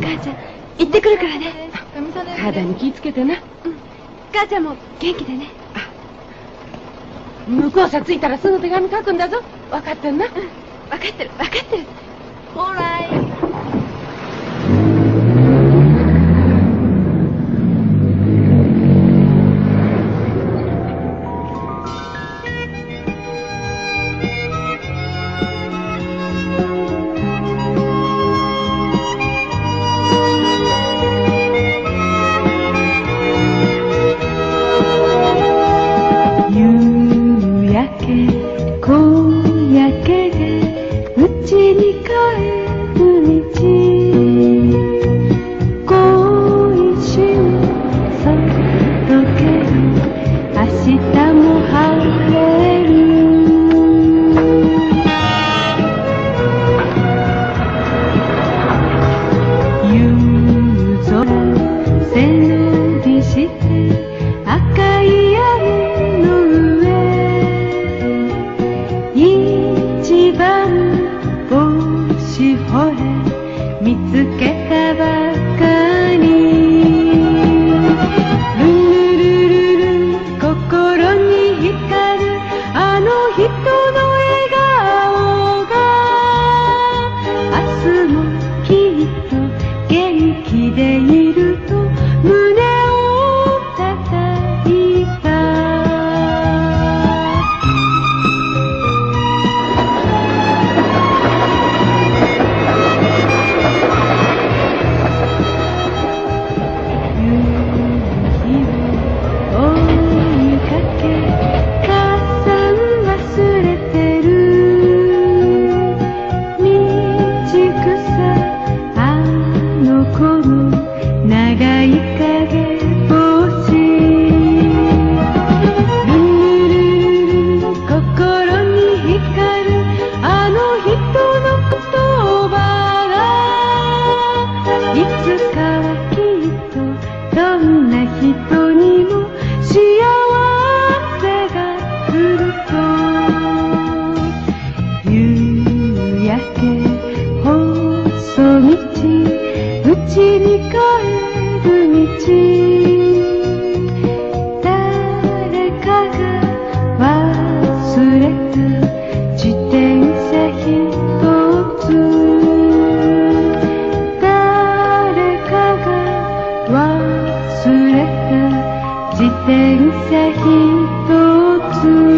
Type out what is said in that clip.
母ちゃん行ってくるからね。 体に気ぃつけてな。 母ちゃんも元気でね。 向こうさ着いたらすぐ手紙書くんだぞ。分かってんな。 分かってる分かってる。ほらい。 自転車一つ